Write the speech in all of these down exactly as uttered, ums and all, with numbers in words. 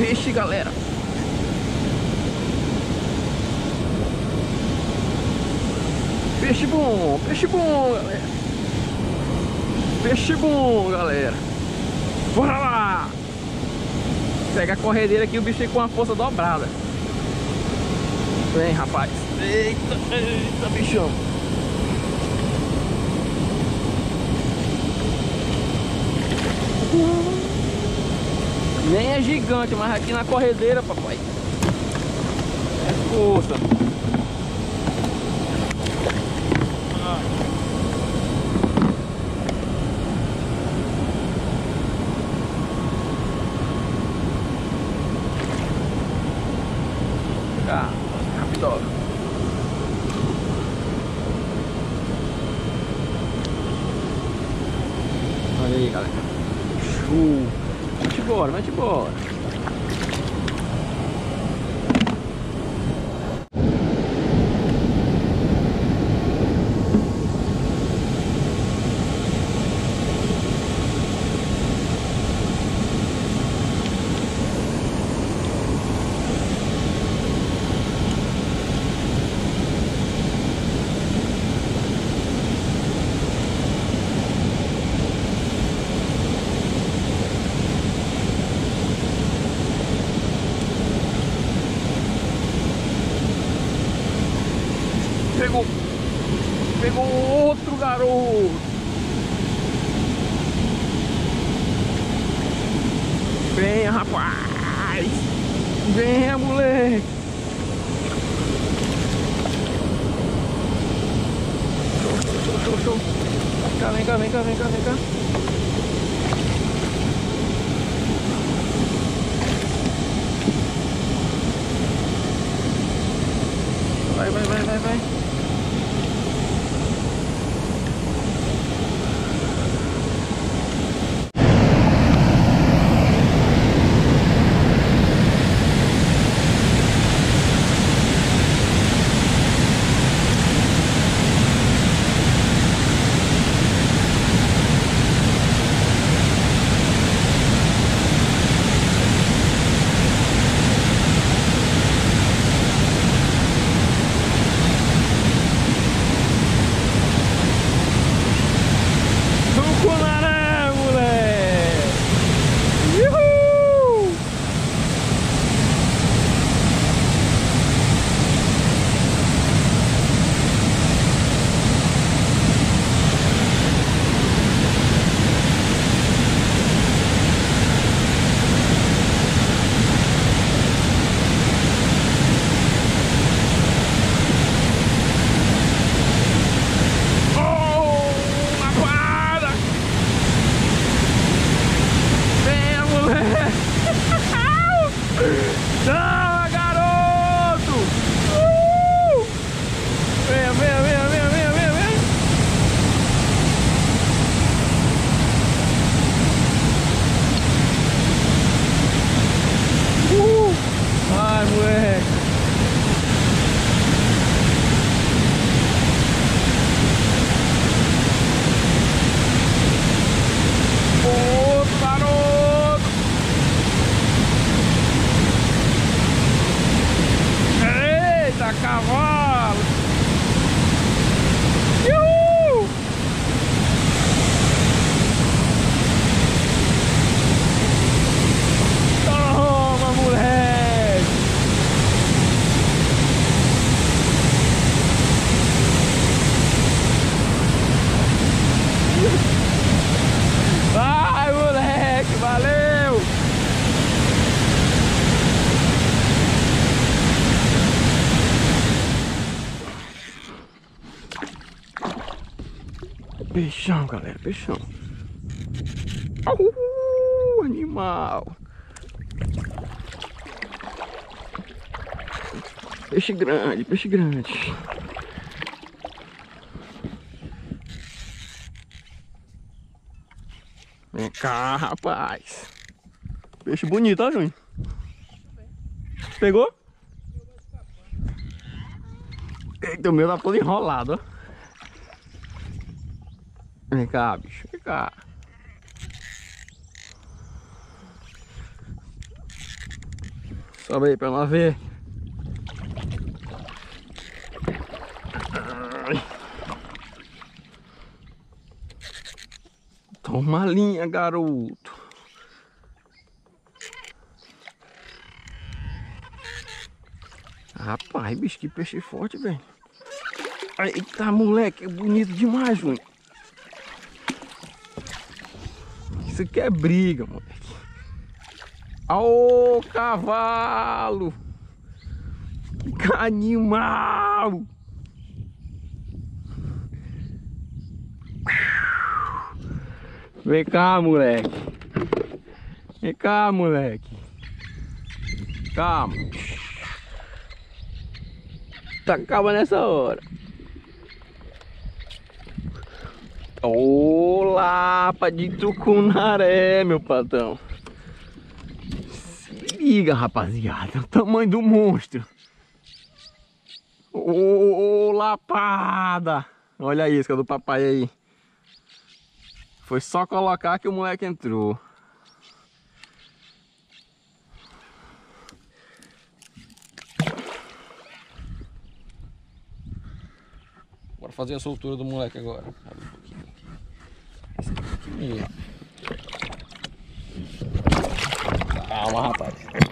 peixe, galera. Peixe bom, peixe bom, galera. Peixe bom, galera. Bora lá. Pega a corredeira aqui, o bicho fica com a força dobrada. Vem, rapaz. Eita, eita, bichão. Nem é gigante, mas aqui na corredeira, papai, é força. Ah. Tá, rápido. Olha aí, galera. Show. Vai-te embora, vai-te embora. Pegou, pegou outro garoto. Venha, rapaz. Venha, moleque. Show, show, show. Vem cá, vem cá, vem cá, vem cá, vem cá. Vai, vai, vai, vai, vai. Tucunaré, moleque! Uhul! Tchau, garoto! Uh! Venha, venha, venha, venha, venha, venha, venha! Uh! Ai, moleque! Outro garoto! Eita, cavalo! Uhul! Toma, moleque! Vai, moleque! Valeu! Peixão, galera, peixão. Uh, animal. Peixe grande, peixe grande. Vem cá, rapaz. Peixe bonito, ó, Júnior. Pegou? Eita, o meu tá todo enrolado, ó. Vem cá, bicho, vem cá. Sobe aí pra nós ver. Toma a linha, garoto. Rapaz, bicho, que peixe forte, velho. Eita, moleque, é bonito demais, Júnior. Isso aqui é briga, moleque. Ô, cavalo! Que animal! Vem cá, moleque. Vem cá, moleque. Calma. Tá calma nessa hora. Ô, lapa de tucunaré, meu patrão. Se liga, rapaziada. O tamanho do monstro. Ô, lapada. Olha a isca do papai aí. Foi só colocar que o moleque entrou. Bora fazer a soltura do moleque agora. Calma, rapaz.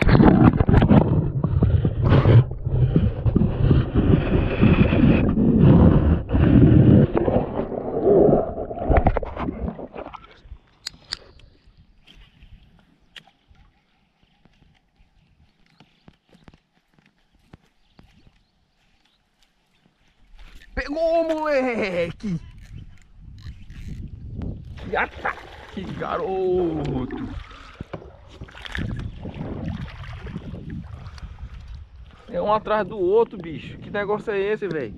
Pegou, moleque! Que ataque, garoto! É um atrás do outro, bicho. Que negócio é esse, velho?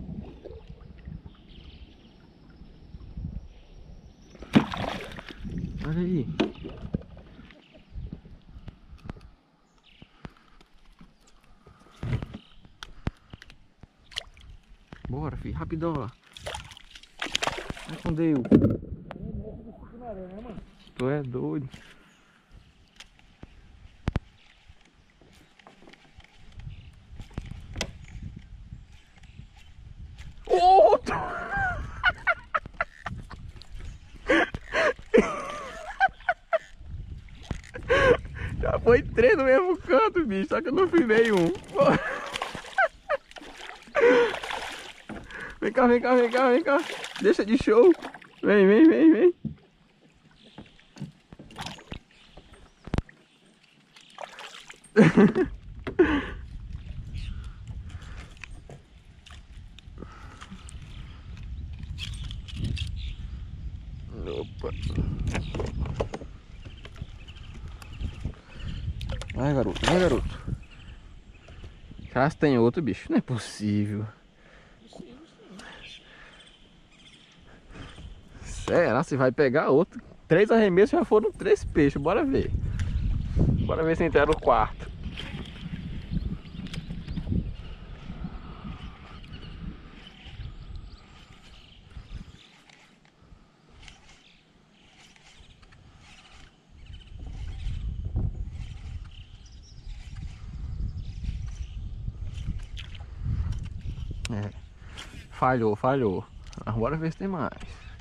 Olha aí. Bora, filho, rapidão lá. Vai com Deus. Tu é doido. Outro! Já foi três no mesmo canto, bicho. Só que eu não filmei um. Vem cá, vem cá, vem cá, vem cá. Deixa de show. Vem, vem, vem, vem. Opa. Vai, garoto, vai, garoto. Caso tem outro, bicho. Não é possível. Será se vai pegar outro? Três arremessos já foram três peixes. Bora ver. Bora ver se entra o quarto. É. Falhou, falhou. Bora ver se tem mais.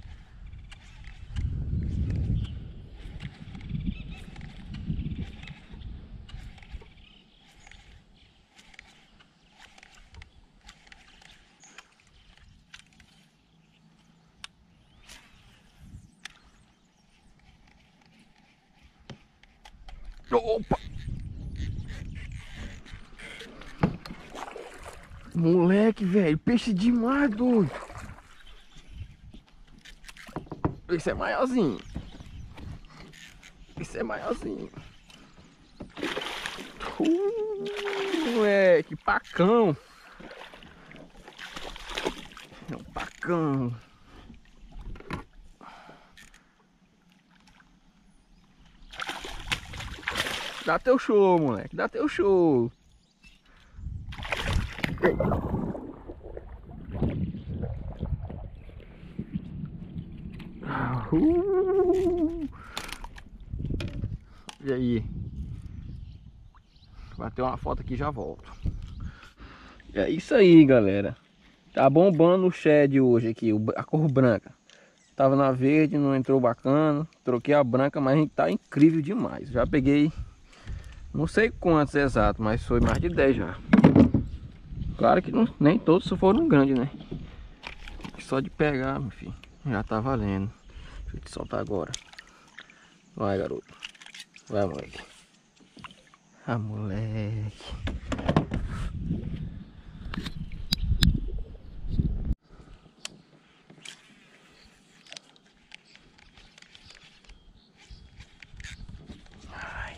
Opa! Moleque, velho, peixe demais, doido. Esse é maiorzinho. Esse é maiorzinho. Uh, moleque, pacão. É um pacão. Dá teu show, moleque. Dá teu show. Uh, e aí? bater uma foto aqui e já volto. É isso aí, galera. Tá bombando o shed hoje aqui, a cor branca. Tava na verde, não entrou bacana. Troquei a branca, mas tá incrível demais. Já peguei, não sei quantos exatos, mas foi mais de dez já. Claro que não, nem todos foram grandes, né? Só de pegar, meu filho, já tá valendo. Deixa eu te soltar agora. Vai, garoto. Vai, moleque. Ah, moleque. Ai.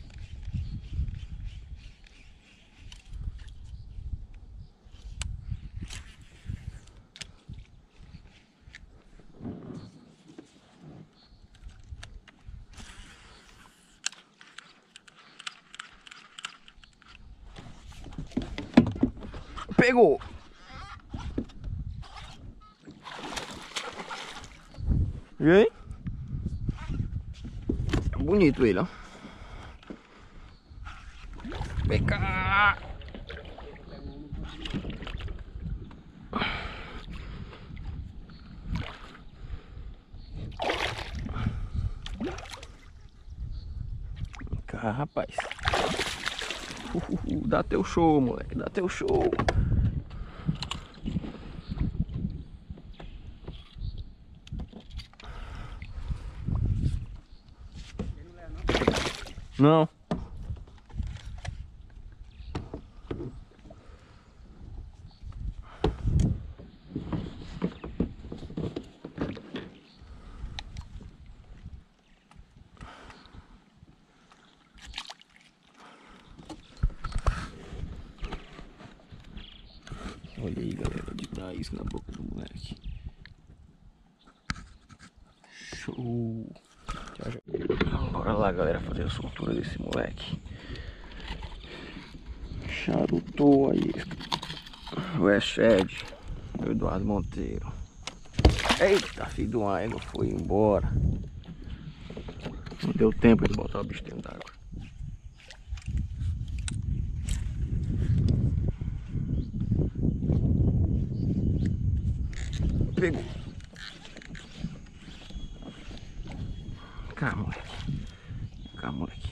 Pegou! E aí? Bonito ele, ó. Vem cá! Vem cá, rapaz. Uh, dá teu show, moleque. Dá teu show. Não. Olha aí, galera, de dar isso na boca do moleque. Show. Já, já. Bora lá, galera, fazer a soltura desse moleque. Charutou aí. O Eshed, o Eduardo Monteiro. Eita, filho do água, foi embora. Não deu tempo de botar o bicho dentro d'água. Pegou. Cá, moleque. Cá, moleque.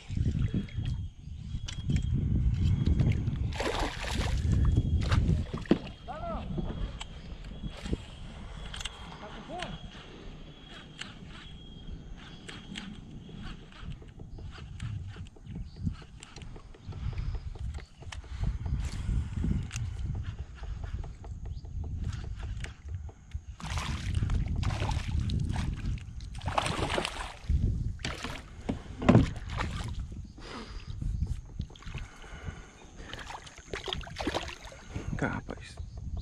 Cá, rapaz.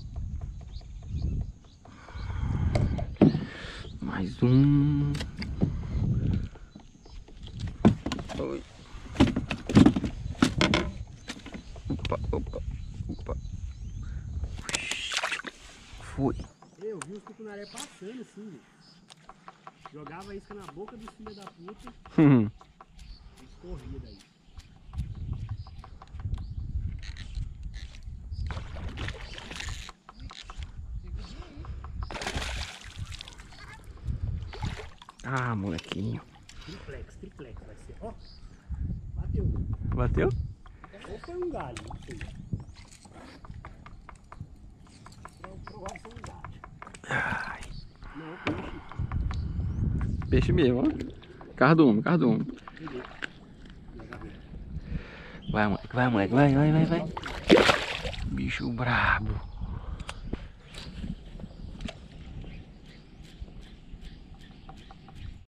Mais um. Oi. Opa, opa, opa. Foi. Eu vi os tucunaré passando assim. Jogava a isca na boca dos filhos da puta. Hum. Eles corriam daí. Ah, molequinho. Triplex, triplex vai ser. Ó, bateu. Bateu? Ou foi um galho, não sei. Provável foi um galho. Ai. Não, peixe. Peixe mesmo, ó. Cardume, cardume. Vai, moleque, vai, moleque, vai, vai, vai, vai. Bicho brabo.